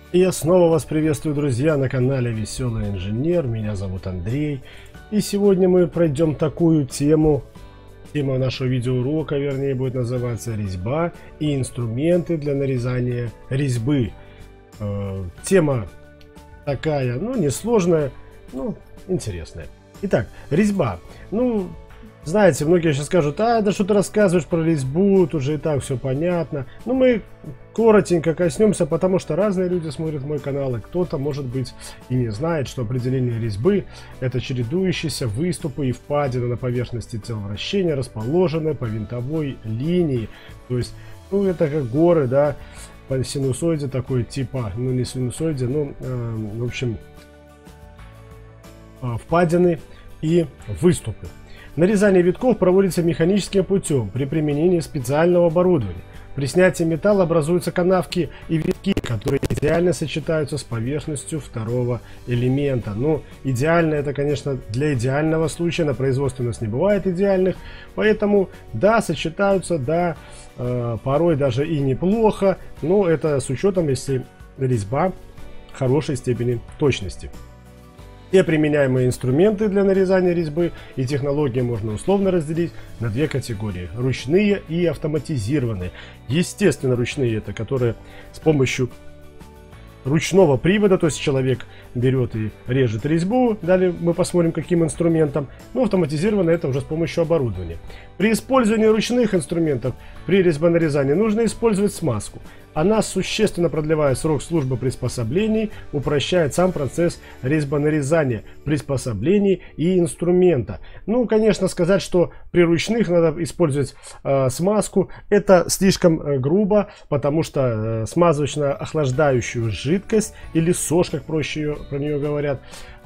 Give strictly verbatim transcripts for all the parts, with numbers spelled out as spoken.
И я снова вас приветствую, друзья, на канале Веселый Инженер. Меня зовут Андрей. И сегодня мы пройдем такую тему. Тема нашего видеоурока, вернее, будет называться «Резьба и инструменты для нарезания резьбы». Э, тема такая, ну, несложная, но интересная. Итак, резьба. Ну, знаете, многие сейчас скажут: а, да что ты рассказываешь про резьбу, тут же и так все понятно. Ну, мы коротенько коснемся, потому что разные люди смотрят мой канал, и кто-то, может быть, и не знает, что определение резьбы — это чередующиеся выступы и впадины на поверхности тела вращения, расположенные по винтовой линии. То есть, ну, это как горы, да, по синусоиде такой, типа, ну, не синусоиде, ну, э, в общем, э, впадины и выступы. Нарезание витков проводится механическим путем при применении специального оборудования. При снятии металла образуются канавки и витки, которые идеально сочетаются с поверхностью второго элемента. Ну, идеально это, конечно, для идеального случая. На производстве у нас не бывает идеальных. Поэтому, да, сочетаются, да, э, порой даже и неплохо. Но это с учетом, если резьба хорошей степени точности. Все применяемые инструменты для нарезания резьбы и технологии можно условно разделить на две категории: ручные и автоматизированные. Естественно, ручные — это которые с помощью ручного привода, то есть человек берет и режет резьбу, далее мы посмотрим, каким инструментом. Но автоматизированно — это уже с помощью оборудования. При использовании ручных инструментов при резьбонарезании нужно использовать смазку. Она существенно продлевает срок службы приспособлений, упрощает сам процесс резьбонарезания, приспособлений и инструмента. Ну, конечно, сказать, что при ручных надо использовать э, смазку, это слишком э, грубо, потому что э, смазочно-охлаждающую жидкость, или сож, как проще ее, про нее говорят,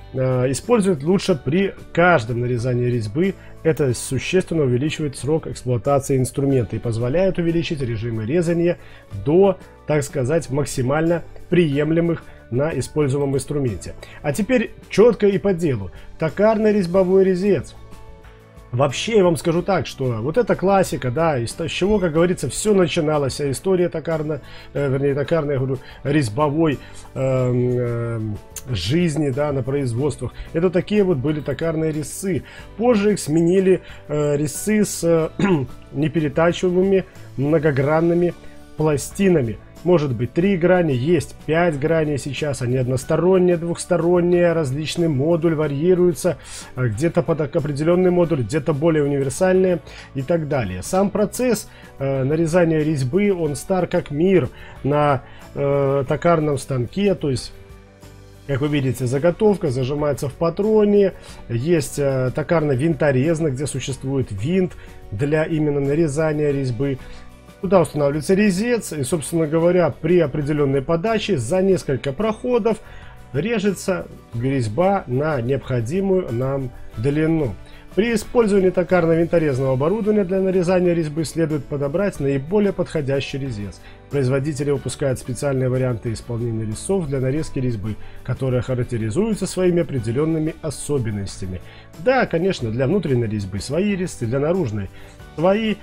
э, использовать лучше при каждом нарезании резьбы. Это существенно увеличивает срок эксплуатации инструмента и позволяет увеличить режимы резания до, так сказать, максимально приемлемых на используемом инструменте. А теперь четко и по делу. Токарный резьбовой резец. Вообще, я вам скажу так, что вот это классика, да, из чего, как говорится, все начиналось, вся история токарно, э, вернее, токарной, я говорю, резьбовой э, э, жизни, да, на производствах. Это такие вот были токарные резцы. Позже их сменили э, резцы с э, неперетачиваемыми многогранными пластинами. Может быть три грани, есть пять граней сейчас, они односторонние, двухсторонние, различный модуль варьируется, где-то под определенный модуль, где-то более универсальные и так далее. Сам процесс э, нарезания резьбы, он стар как мир на э, токарном станке, то есть, как вы видите, заготовка зажимается в патроне, есть э, токарно-винторезно, где существует винт для именно нарезания резьбы. Туда устанавливается резец, и, собственно говоря, при определенной подаче за несколько проходов режется резьба на необходимую нам длину. При использовании токарно-винторезного оборудования для нарезания резьбы следует подобрать наиболее подходящий резец. Производители выпускают специальные варианты исполнения резцов для нарезки резьбы, которые характеризуются своими определенными особенностями. Да, конечно, для внутренней резьбы свои резцы, для наружной свои,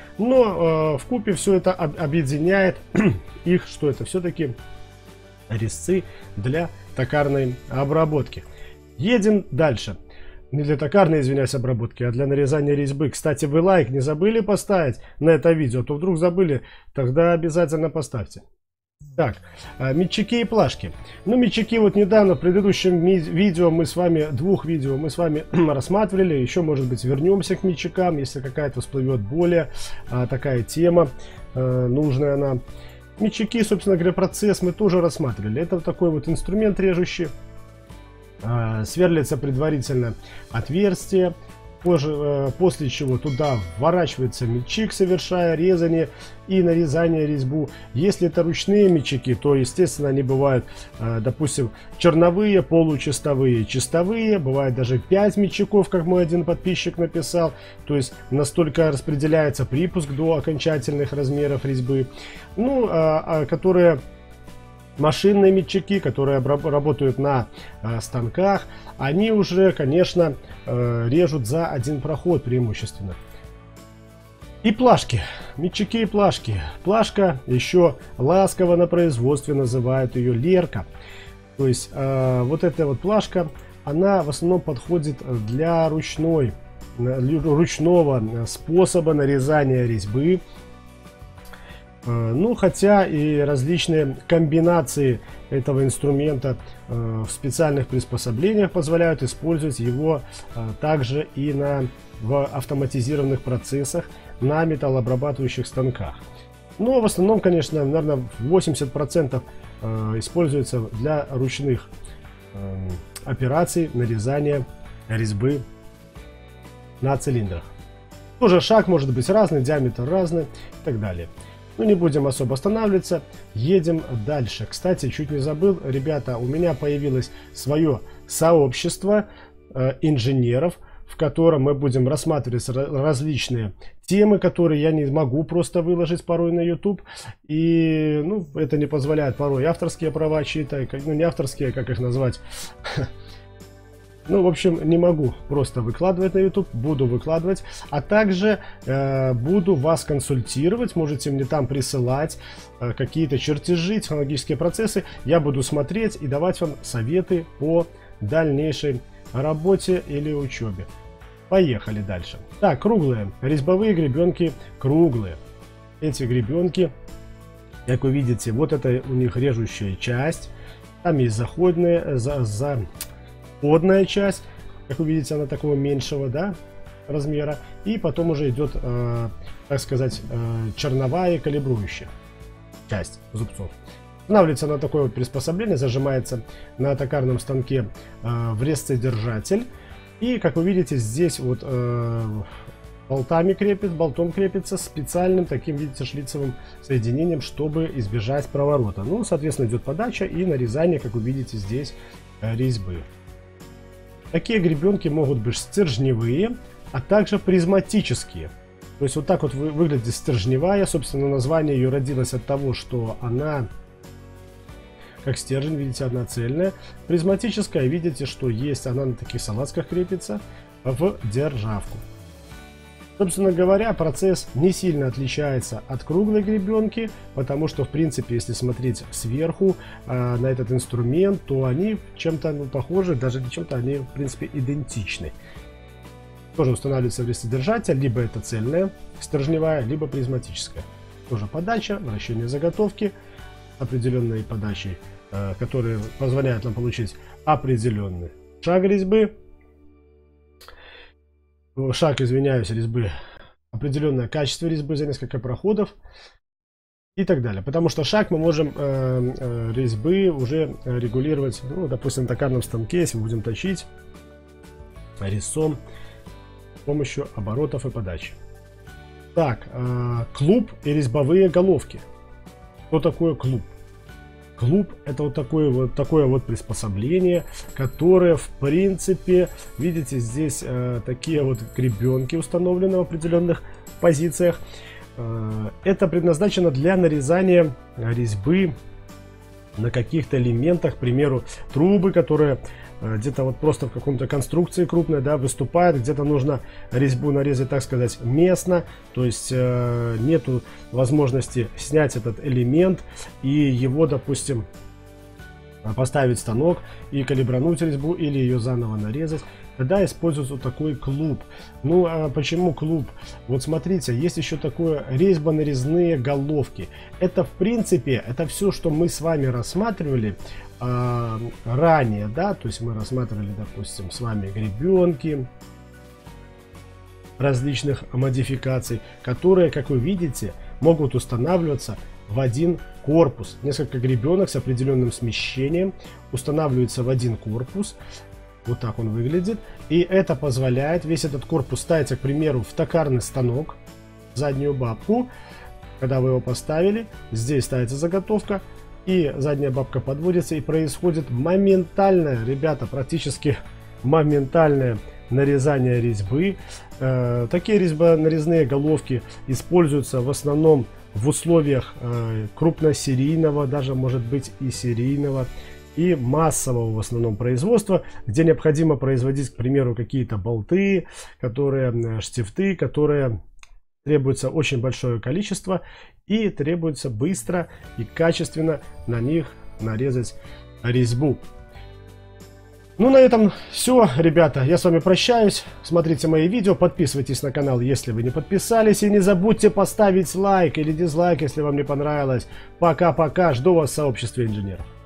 но э, вкупе все это об объединяет их, что это все-таки резцы для токарной обработки. Едем дальше. Не для токарной, извиняюсь, обработки, а для нарезания резьбы. Кстати, вы лайк не забыли поставить на это видео? То вдруг забыли, тогда обязательно поставьте. Так, метчаки и плашки. Ну, метчаки вот недавно, в предыдущем видео мы с вами, двух видео мы с вами рассматривали. Еще, может быть, вернемся к метчакам, если какая-то всплывет более а, такая тема, а, нужная нам. Метчаки, собственно говоря, процесс мы тоже рассматривали. Это вот такой вот инструмент режущий. А, сверлится предварительно отверстие. Позже, после чего туда вворачивается метчик, совершая резание и нарезание резьбу. Если это ручные метчики, то, естественно, они бывают, допустим, черновые, получистовые, чистовые. Бывает даже пять метчиков, как мой один подписчик написал. То есть настолько распределяется припуск до окончательных размеров резьбы. Ну, а, а, которые... Машинные метчаки, которые работают на э, станках, они уже, конечно, э, режут за один проход преимущественно. И плашки, медчаки и плашки. Плашка еще ласково на производстве называют ее лерка. То есть э, вот эта вот плашка, она в основном подходит для ручной, ручного способа нарезания резьбы. Э, ну, хотя и различные комбинации этого инструмента э, в специальных приспособлениях позволяют использовать его э, также и на, в автоматизированных процессах на металлообрабатывающих станках. Но в основном, конечно, наверное, восемьдесят процентов э, используется для ручных э, операций нарезания резьбы на цилиндрах. Тоже шаг может быть разный, диаметр разный и так далее. Но не будем особо останавливаться, едем дальше. Кстати, чуть не забыл, ребята, у меня появилось свое сообщество э, инженеров, в котором мы будем рассматривать различные темы, которые я не могу просто выложить порой на YouTube. И ну, это не позволяет порой авторские права чьи-то, ну не авторские, как их назвать. Ну, в общем, не могу просто выкладывать на YouTube, буду выкладывать. А также э, буду вас консультировать, можете мне там присылать э, какие-то чертежи, технологические процессы. Я буду смотреть и давать вам советы по дальнейшей работе или учебе. Поехали дальше. Так, круглые. Резьбовые гребенки круглые. Эти гребенки, как вы видите, вот это у них режущая часть. Там есть заходная, за, заходная часть. Как вы видите, она такого меньшего, да, размера. И потом уже идет, э, так сказать, э, черновая и калибрующая часть зубцов. Устанавливается на такое вот приспособление, зажимается на токарном станке э, врез-содержатель. И, как вы видите, здесь вот э, болтами крепит, болтом крепится специальным таким, видите, шлицевым соединением, чтобы избежать проворота. Ну, соответственно, идет подача и нарезание, как вы видите, здесь э, резьбы. Такие гребенки могут быть стержневые, а также призматические. То есть вот так вот вы, выглядит стержневая. Собственно, название ее родилось от того, что она как стержень, видите, одна цельная. Призматическая, видите, что есть она на таких салазках крепится в державку. Собственно говоря, процесс не сильно отличается от круглой гребенки, потому что, в принципе, если смотреть сверху э, на этот инструмент, то они чем-то ну, похожи, даже не чем-то, они, в принципе, идентичны. Тоже устанавливается врез-содержатель, либо это цельная стержневая, либо призматическая. Тоже подача, вращение заготовки определенной подачей, э, которые позволяют нам получить определенный шаг резьбы. Шаг, извиняюсь, резьбы, определенное качество резьбы за несколько проходов и так далее. Потому что шаг мы можем э, э, резьбы уже регулировать, ну, допустим, на токарном станке, если мы будем точить резцом с помощью оборотов и подачи. Так, э, клуб и резьбовые головки. Что такое клуб? Клуб — это вот такое вот такое вот приспособление, которое, в принципе, видите, здесь э, такие вот гребенки установлены в определенных позициях. Э, это предназначено для нарезания резьбы на каких-то элементах, к примеру, трубы, которые э, где-то вот просто в каком-то конструкции крупной, да, выступают, где-то нужно резьбу нарезать, так сказать, местно, то есть э, нету возможности снять этот элемент и его, допустим, поставить в станок и калибрануть резьбу или ее заново нарезать. Тогда используется вот такой клуб. Ну, а почему клуб? Вот смотрите, есть еще такое резьбо-нарезные головки. Это, в принципе, это все, что мы с вами рассматривали э, ранее, да, то есть мы рассматривали, допустим, с вами гребенки различных модификаций, которые, как вы видите, могут устанавливаться в один корпус. Несколько гребенок с определенным смещением устанавливается в один корпус. Вот так он выглядит. И это позволяет весь этот корпус ставить, к примеру, в токарный станок, заднюю бабку. Когда вы его поставили, здесь ставится заготовка, и задняя бабка подводится, и происходит моментальное, ребята, практически моментальное нарезание резьбы. Э, такие резьбо-нарезные головки используются в основном в условиях э, крупносерийного, даже может быть и серийного, и массового в основном производства, где необходимо производить, к примеру, какие-то болты, которые, штифты, которые требуется очень большое количество и требуется быстро и качественно на них нарезать резьбу. Ну, на этом все, ребята. Я с вами прощаюсь. Смотрите мои видео, подписывайтесь на канал, если вы не подписались. И не забудьте поставить лайк или дизлайк, если вам не понравилось. Пока-пока. Жду вас в сообществе инженеров.